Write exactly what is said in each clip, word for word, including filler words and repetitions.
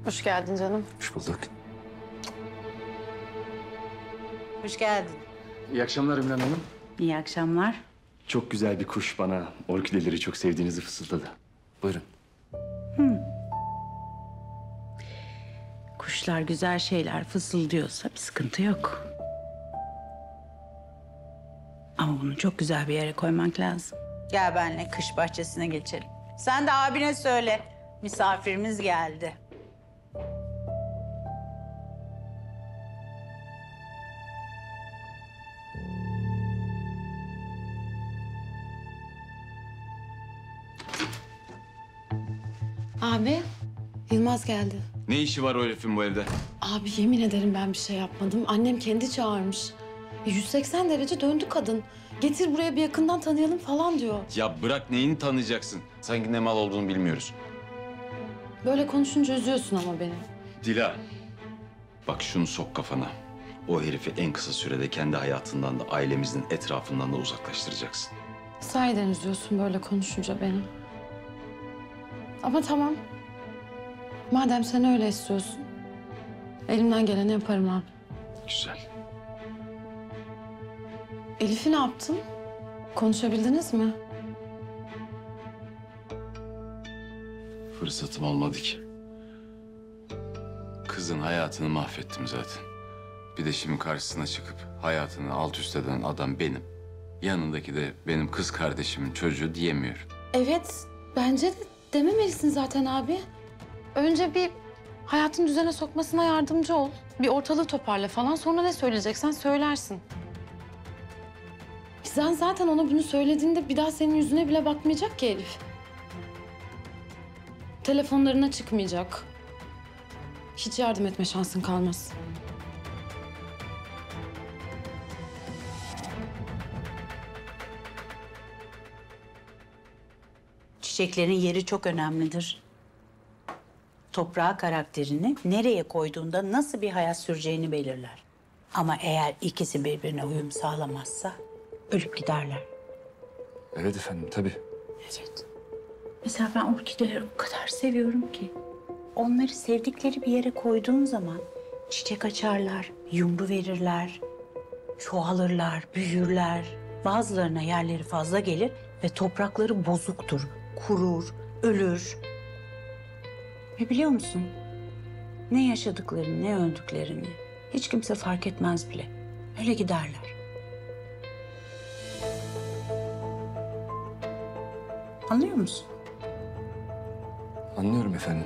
Hoş geldin canım. Hoş bulduk. Hoş geldin. İyi akşamlar Ümran Hanım. İyi akşamlar. Çok güzel bir kuş bana orkideleri çok sevdiğinizi fısıldadı. Buyurun. Kuşlar güzel şeyler fısıldıyorsa bir sıkıntı yok. Ama bunu çok güzel bir yere koymak lazım. Gel benimle kış bahçesine geçelim. Sen de abine söyle. Misafirimiz geldi. Abi, Yılmaz geldi. Ne işi var o herifin bu evde? Abi yemin ederim ben bir şey yapmadım. Annem kendi çağırmış. yüz seksen derece döndü kadın. Getir buraya bir yakından tanıyalım falan diyor. Ya bırak, neyini tanıyacaksın? Sanki ne mal olduğunu bilmiyoruz. Böyle konuşunca üzüyorsun ama beni. Dila, bak şunu sok kafana. O herifi en kısa sürede kendi hayatından da ailemizin etrafından da uzaklaştıracaksın. Sahiden üzüyorsun böyle konuşunca beni. Ama tamam. Madem sen öyle istiyorsun, elimden geleni yaparım abi. Güzel. Elif'i ne yaptın? Konuşabildiniz mi? Fırsatım olmadı ki. Kızın hayatını mahvettim zaten. Bir de şimdi karşısına çıkıp hayatını alt üst eden adam benim. Yanındaki de benim kız kardeşimin çocuğu diyemiyorum. Evet, bence de dememelisin zaten abi. Önce bir hayatın düzene sokmasına yardımcı ol. Bir ortalığı toparla falan. Sonra ne söyleyeceksen söylersin. Sen zaten ona bunu söylediğinde bir daha senin yüzüne bile bakmayacak ki Elif. Telefonlarına çıkmayacak. Hiç yardım etme şansın kalmaz. Çiçeklerin yeri çok önemlidir. Toprağa karakterini nereye koyduğunda nasıl bir hayat süreceğini belirler. Ama eğer ikisi birbirine uyum sağlamazsa ölüp giderler. Evet efendim, tabii. Evet. Mesela ben orkideleri o kadar seviyorum ki. Onları sevdikleri bir yere koyduğun zaman çiçek açarlar, yumru verirler, çoğalırlar, büyürler. Bazılarına yerleri fazla gelir ve toprakları bozuktur, kurur, ölür. Ve biliyor musun? Ne yaşadıklarını, ne öldüklerini hiç kimse fark etmez bile. Öyle giderler. Anlıyor musun? Anlıyorum efendim.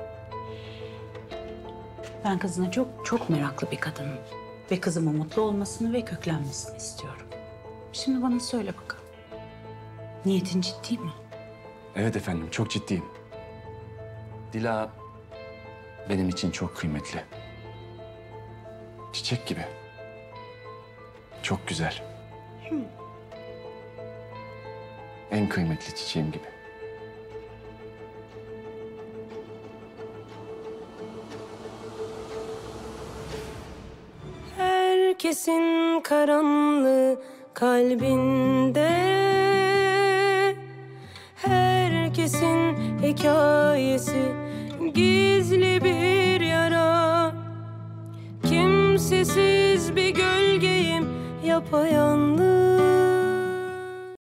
Ben kızına çok çok meraklı bir kadınım. Ve kızımın mutlu olmasını ve köklenmesini istiyorum. Şimdi bana söyle bakalım. Niyetin ciddi mi? Evet efendim, çok ciddiyim. Dila benim için çok kıymetli. Çiçek gibi. Çok güzel. En kıymetli çiçeğim gibi. Herkesin karanlığı kalbinde, herkesin hikayesi gizli bir yara. Kimsesiz bir gölgeyim yapayalnız,